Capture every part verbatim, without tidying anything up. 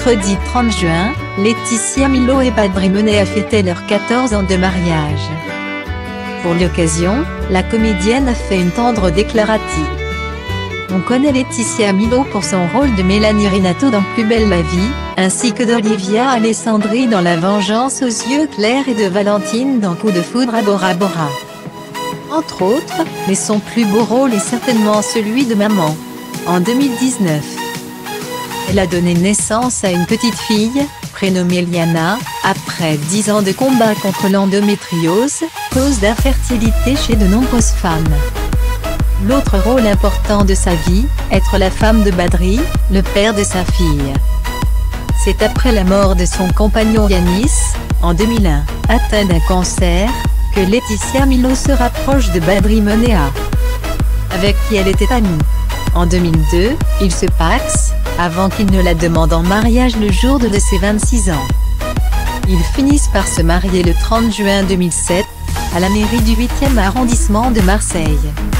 mercredi trente juin, Laetitia Milo et Badri Menea fêtaient leurs quatorze ans de mariage. Pour l'occasion, la comédienne a fait une tendre déclaration. On connaît Laetitia Milo pour son rôle de Mélanie Rinato dans Plus belle la vie, ainsi que d'Olivia Alessandri dans La vengeance aux yeux clairs et de Valentine dans Coup de foudre à Bora Bora. Entre autres, mais son plus beau rôle est certainement celui de maman. En deux mille dix-neuf, elle a donné naissance à une petite fille, prénommée Liana, après dix ans de combat contre l'endométriose, cause d'infertilité chez de nombreuses femmes. L'autre rôle important de sa vie, être la femme de Badri, le père de sa fille. C'est après la mort de son compagnon Yanis, en deux mille un, atteint d'un cancer, que Laetitia Milo se rapproche de Badri Menea, avec qui elle était amie. En deux mille deux, ils se pacsent, avant qu'il ne la demande en mariage le jour de ses vingt-six ans. Ils finissent par se marier le trente juin deux mille sept, à la mairie du huitième arrondissement de Marseille.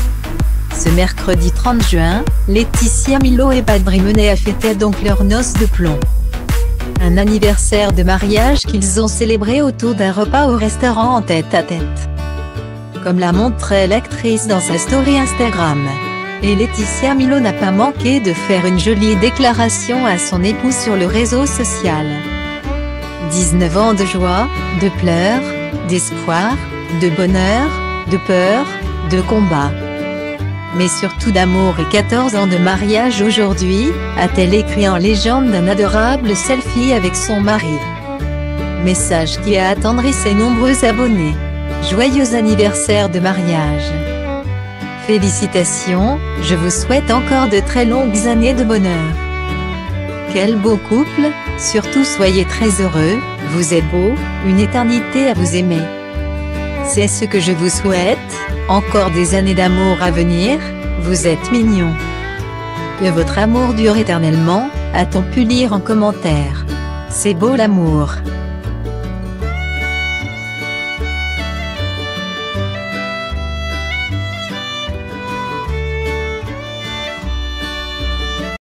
Ce mercredi trente juin, Laetitia Milo et Badri Menea fêtaient donc leurs noces de plomb. Un anniversaire de mariage qu'ils ont célébré autour d'un repas au restaurant en tête-à-tête. Comme l'a montré l'actrice dans sa story Instagram. Et Laetitia Milo n'a pas manqué de faire une jolie déclaration à son époux sur le réseau social. dix-neuf ans de joie, de pleurs, d'espoir, de bonheur, de peur, de combat. Mais surtout d'amour et quatorze ans de mariage aujourd'hui, a-t-elle écrit en légende d'un adorable selfie avec son mari. Message qui a attendri ses nombreux abonnés. Joyeux anniversaire de mariage. Félicitations, je vous souhaite encore de très longues années de bonheur. Quel beau couple, surtout soyez très heureux, vous êtes beau, une éternité à vous aimer. C'est ce que je vous souhaite, encore des années d'amour à venir, vous êtes mignons. Que votre amour dure éternellement, a-t-on pu lire en commentaire. C'est beau l'amour.